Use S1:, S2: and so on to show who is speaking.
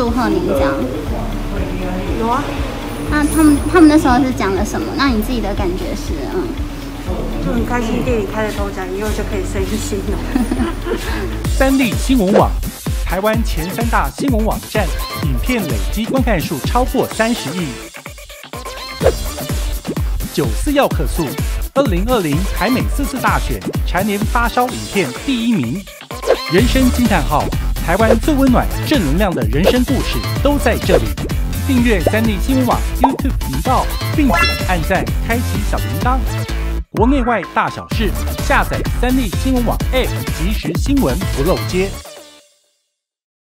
S1: 祝贺您这样？
S2: 有啊。
S1: 那他们那时候是讲了什么？那你自己的感觉是
S2: 就很开心，店里开了头奖，以后就可以生意兴了。
S3: 三立新闻网，台湾前3大新闻网站，影片累积观看数超过30亿。94要客诉，2020台美4次大选蝉联发烧影片第1名。人生惊叹号，台湾最温暖、正能量的人生故事都在这里。订阅三立新闻网 YouTube 频道，并且按赞、开启小铃铛。国内外大小事，下载三立新闻网 App，即时新闻不漏接。